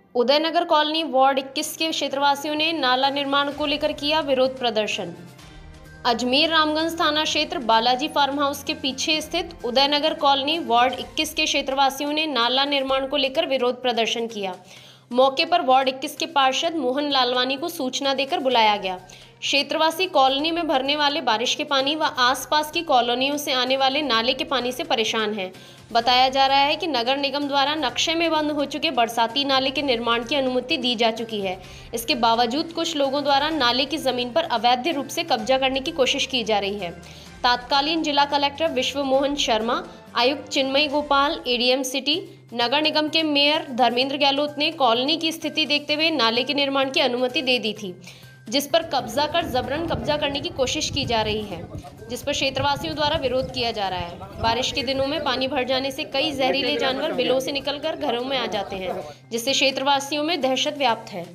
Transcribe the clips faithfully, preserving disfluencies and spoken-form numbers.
Udaynagar colony ward इक्कीस के क्षेत्रवासियों ने नाला निर्माण को लेकर किया विरोध प्रदर्शन। अजमेर रामगंज थाना क्षेत्र बालाजी फार्म हाउस के पीछे स्थित उदयनगर कॉलोनी वार्ड इक्कीस के क्षेत्रवासियों ने नाला निर्माण को लेकर विरोध प्रदर्शन किया। मौके पर वार्ड इक्कीस के पार्षद मोहन लालवानी को सूचना देकर बुलाया गया। क्षेत्रवासी कॉलोनी में भरने वाले बारिश के पानी व आसपास की कॉलोनियों से आने वाले नाले के पानी से परेशान हैं। बताया जा रहा है कि नगर निगम द्वारा नक्शे में बंद हो चुके बरसाती नाले के निर्माण की अनुमति दी जा चुकी है। इसके बावजूद कुछ लोगों द्वारा नाले की जमीन पर अवैध रूप से कब्जा करने की कोशिश की जा रही है। तत्कालीन जिला कलेक्टर विश्व मोहन शर्मा, आयुक्त चिन्मयी गोपाल, एडीएम सिटी, नगर निगम के मेयर धर्मेंद्र गहलोत ने कॉलोनी की स्थिति देखते हुए नाले के निर्माण की अनुमति दे दी थी, जिस पर कब्जा कर जबरन कब्जा करने की कोशिश की जा रही है, जिस पर क्षेत्रवासियों द्वारा विरोध किया जा रहा है। बारिश के दिनों में पानी भर जाने से कई जहरीले जानवर बिलों से निकलकर घरों में आ जाते हैं, जिससे क्षेत्रवासियों में दहशत व्याप्त है।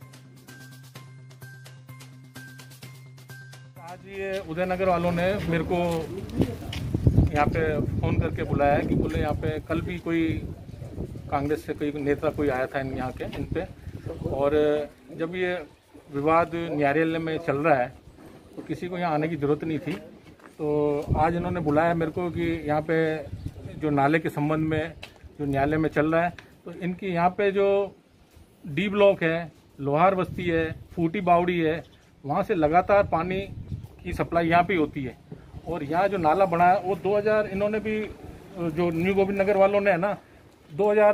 आज ये उदयनगर वालों ने मेरे को यहाँ पे फ़ोन करके बुलाया है कि बोले यहाँ पे कल भी कोई कांग्रेस से कोई नेता कोई आया था यहाँ के इन पे, और जब ये विवाद न्यायालय में चल रहा है तो किसी को यहाँ आने की ज़रूरत नहीं थी। तो आज इन्होंने बुलाया मेरे को कि यहाँ पे जो नाले के संबंध में जो न्यायालय में चल रहा है, तो इनकी यहाँ पे जो डी ब्लॉक है, लोहार बस्ती है, फूटी बावड़ी है, वहाँ से लगातार पानी की सप्लाई यहाँ पे होती है। और यहाँ जो नाला बना है वो दो हज़ार इन्होंने भी जो न्यू गोविंद नगर वालों ने है ना दो हज़ार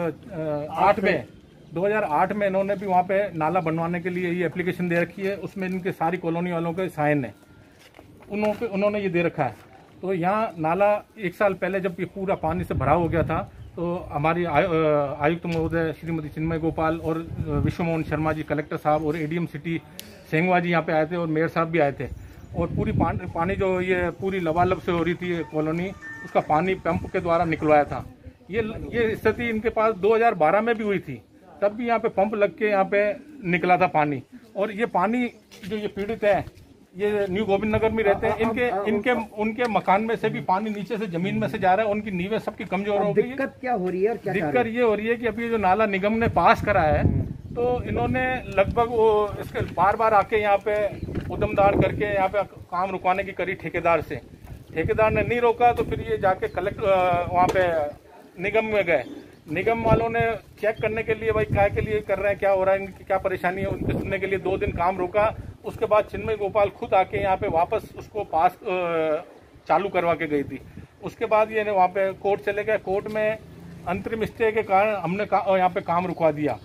आठ में दो हज़ार आठ में इन्होंने भी वहाँ पे नाला बनवाने के लिए ये एप्लीकेशन दे रखी है। उसमें इनके सारी कॉलोनी वालों के साइन है, उन्होंने उन्होंने ये दे रखा है। तो यहाँ नाला एक साल पहले जब ये पूरा पानी से भरा हो गया था तो हमारी आयुक्त महोदय श्रीमती चिन्मयी गोपाल और विश्व मोहन शर्मा जी कलेक्टर साहब और एडीएम सिटी सेंगवा जी यहाँ पे आए थे और मेयर साहब भी आए थे। और पूरी पानी पानी जो ये पूरी लबालब से हो रही थी कॉलोनी, उसका पानी पंप के द्वारा निकलवाया था। ये ये स्थिति इनके पास दो हज़ार बारह में भी हुई थी, तब भी यहाँ पे पंप लग के यहाँ पे निकला था पानी। और ये पानी जो ये पीड़ित है, ये न्यू गोविंद नगर में रहते हैं, इनके इनके उनके मकान में से भी पानी नीचे से जमीन में से जा रहा है। उनकी नींवें सबकी कमजोर हो गई है। दिक्कत क्या हो रही है और क्या दिक्कत ये हो रही है कि अभी जो नाला निगम ने पास करा है, तो इन्होंने लगभग वो इसके बार बार आके यहाँ पे उद्यमदार करके यहाँ पे काम रुकवाने की करी ठेकेदार से। ठेकेदार ने नहीं रोका तो फिर ये जाके कलेक्टर वहाँ पे निगम में गए। निगम वालों ने चेक करने के लिए भाई क्या के लिए कर रहे हैं, क्या हो रहा है, इनकी क्या परेशानी है, उनके सुनने के लिए दो दिन काम रोका। उसके बाद चिन्मयी गोपाल खुद आके यहाँ पे वापस उसको पास चालू करवा के गई थी। उसके बाद ये वहाँ पे कोर्ट चले गए। कोर्ट में अंतरिम स्टे के कारण हमने यहाँ पे काम रुकवा दिया।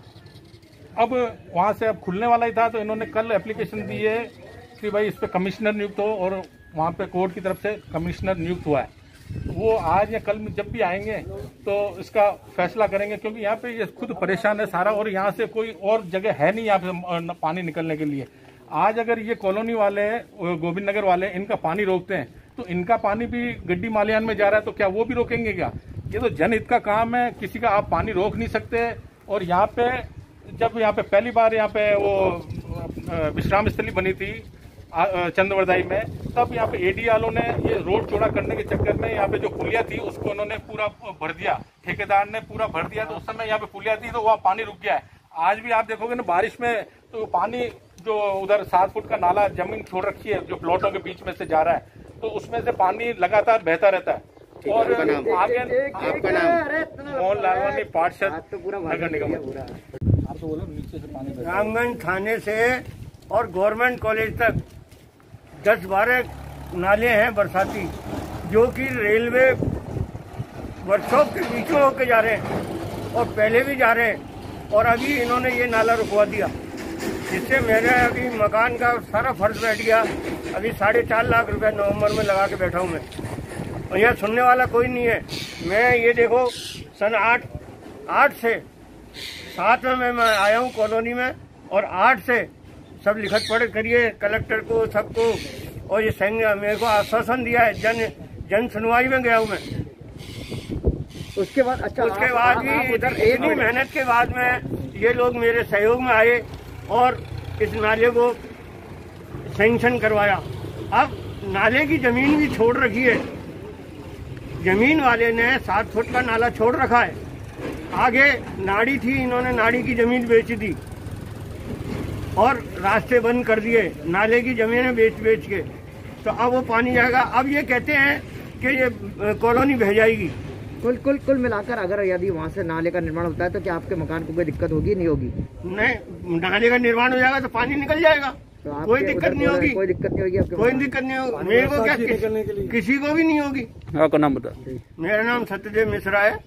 अब वहाँ से अब खुलने वाला ही था, तो इन्होंने कल एप्लीकेशन दी है कि भाई इस पर कमिश्नर नियुक्त हो, और वहाँ पे कोर्ट की तरफ से कमिश्नर नियुक्त हुआ है। वो आज या कल में जब भी आएंगे तो इसका फैसला करेंगे, क्योंकि यहाँ पे ये खुद परेशान है सारा, और यहाँ से कोई और जगह है नहीं यहाँ पे पानी निकलने के लिए। आज अगर ये कॉलोनी वाले गोविंद नगर वाले इनका पानी रोकते हैं तो इनका पानी भी गड्डी मालियान में जा रहा है, तो क्या वो भी रोकेंगे क्या? ये तो जनहित का काम है, किसी का आप पानी रोक नहीं सकते। और यहाँ पे जब यहाँ पे पहली बार यहाँ पे वो विश्राम स्थली बनी थी चंद्रवरदाई में, तब यहाँ पे एडी वालों ने ये रोड चौड़ा करने के चक्कर में यहाँ पे जो पुलिया थी उसको उन्होंने पूरा भर दिया, ठेकेदार ने पूरा भर दिया। तो उस समय यहाँ पे पुलिया थी तो वहाँ पानी रुक गया है। आज भी आप देखोगे ना बारिश में तो पानी जो उधर सात फुट का नाला जमीन छोड़ रखी है जो प्लॉटों के बीच में से जा रहा है, तो उसमें से पानी लगातार बहता रहता है। और आगे आपका नाम? मोहन लालवानी, पार्षद, नगर निगम। आप तो बोलो नीचे से पानी रामगंज थाने से और गवर्नमेंट कॉलेज तक दस बारह नाले हैं बरसाती, जो कि रेलवे वर्कशॉप के बीचों होके जा रहे हैं और पहले भी जा रहे हैं। और अभी इन्होंने ये नाला रुकवा दिया, जिससे मेरे अभी मकान का सारा फर्ज बैठ गया। अभी साढ़े चार लाख रुपए नवंबर में लगा के बैठा हूँ मैं, और यहाँ सुनने वाला कोई नहीं है। मैं ये देखो सन आठ आठ से सात में मैं, मैं आया हूँ कॉलोनी में, और आठ से सब लिखत पढ़ करिए कलेक्टर को, सबको। और ये संघ मेरे को आश्वासन दिया है, जन जन सुनवाई में गया हूँ मैं। उसके बाद अच्छा उसके बाद भी इधर इतनी मेहनत के बाद में ये लोग मेरे सहयोग में आए और इस नाले को सैंक्शन करवाया। अब नाले की जमीन भी छोड़ रखी है, जमीन वाले ने सात फुट का नाला छोड़ रखा है, आगे नाड़ी थी, इन्होंने नाड़ी की जमीन बेच दी और रास्ते बंद कर दिए, नाले की जमीनें बेच बेच के। तो अब वो पानी जाएगा। अब ये कहते हैं कि ये कॉलोनी बह जाएगी। कुल कुल कुल मिलाकर अगर यदि वहाँ से नाले का निर्माण होता है तो क्या आपके मकान को कोई दिक्कत होगी नहीं होगी? नहीं, नाले का निर्माण हो जाएगा तो पानी निकल जाएगा, तो आपके कोई दिक्कत उधर नहीं होगी। कोई दिक्कत नहीं होगी आपके कोई मकान? दिक्कत नहीं होगी। मेरे को क्या, किस, किसी को भी नहीं होगी। आपका नाम बता। मेरा नाम सत्यदेव मिश्रा है।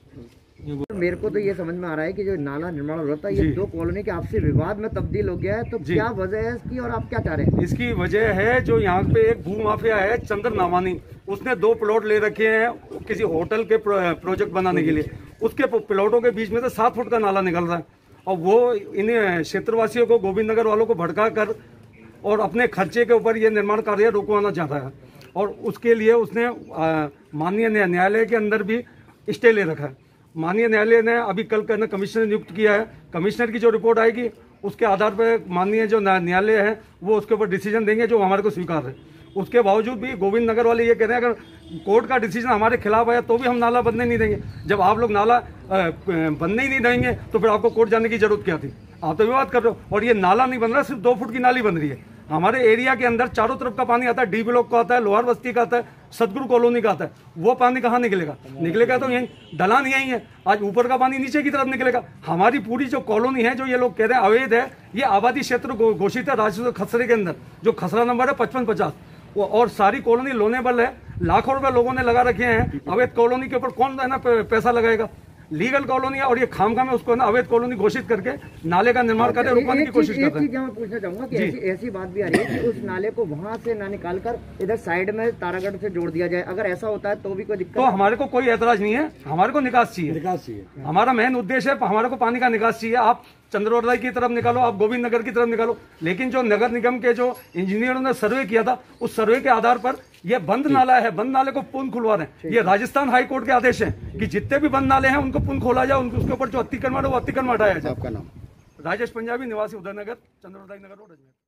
मेरे को तो ये समझ में आ रहा है कि जो नाला निर्माण हो रहा था ये दो कॉलोनी के आपसी विवाद में तब्दील हो गया है, तो क्या वजह है इसकी और आप क्या चाह रहे हैं? इसकी वजह है जो यहाँ पे एक भू माफिया है चंद्र नामानी, उसने दो प्लॉट ले रखे हैं किसी होटल के प्रोजेक्ट बनाने के लिए। उसके प्लॉटों के बीच में से सात फुट का नाला निकल रहा है और वो इन क्षेत्रवासियों को, गोविंद नगर वालों को भड़का कर और अपने खर्चे के ऊपर ये निर्माण कार्य रुकवाना चाहता है। और उसके लिए उसने माननीय न्यायालय के अंदर भी स्टे ले रखा है। माननीय न्यायालय ने अभी कल का कमिश्नर नियुक्त किया है। कमिश्नर की जो रिपोर्ट आएगी उसके आधार पर माननीय जो न्यायालय है वो उसके ऊपर डिसीजन देंगे जो हमारे को स्वीकार है। उसके बावजूद भी गोविंद नगर वाले ये कह रहे हैं अगर कोर्ट का डिसीजन हमारे खिलाफ आया तो भी हम नाला बनने नहीं देंगे। जब आप लोग नाला बनने ही नहीं देंगे तो फिर आपको कोर्ट जाने की जरूरत क्या थी? आप तो विवाद कर रहे हो। और ये नाला नहीं बन रहा, सिर्फ दो फुट की नाली बन रही है। हमारे एरिया के अंदर चारों तरफ का पानी आता है, डी ब्लॉक का आता है, लोहार बस्ती का आता है, सतगुरु कॉलोनी का आता है। वो पानी कहाँ निकलेगा? निकलेगा तो यही ढलान यही है। आज ऊपर का पानी नीचे की तरफ निकलेगा। हमारी पूरी जो कॉलोनी है, जो ये लोग कह रहे हैं अवैध है, ये आबादी क्षेत्र घोषित है राजस्व खसरे के अंदर, जो खसरा नंबर है पचपन पचास। और सारी कॉलोनी लोनेबल है, लाखों रुपए लोगों ने लगा रखे हैं। अवैध कॉलोनी के ऊपर कौन है ना पैसा लगाएगा? लीगल कॉलोनी है और ये खामखा में उसको ना अवैध कॉलोनी घोषित करके नाले का निर्माण करके रुकवाने की कोशिश करते हैं। मैं पूछना चाहूंगा कि ऐसी ऐसी बात भी आ रही है कि उस नाले को वहां से ना निकालकर इधर साइड में तारागढ़ से जोड़ दिया जाए। अगर ऐसा होता है तो भी कोई दिक्कत? तो हमारे को कोई ऐतराज नहीं है, हमारे को निकास चाहिए। निकास चाहिए हमारा मेन उद्देश्य है, हमारे को पानी का निकास चाहिए। आप चंद्रोदय की तरफ निकालो, आप गोविंद नगर की तरफ निकालो, लेकिन जो नगर निगम के जो इंजीनियरों ने सर्वे किया था उस सर्वे के आधार पर ये बंद नाला है, बंद नाले को पुनः खुलवा रहे हैं। ये राजस्थान हाई कोर्ट के आदेश हैं कि जितने भी बंद नाले हैं उनको पुनः खोला जाए, उनको उसके ऊपर जो अतिक्रमण है वो अतिक्रमण हटाया जाए। आपका नाम? राजेश पंजाबी, निवासी उदयनगर, चंद्रोदय नगर रोड, अजमेर।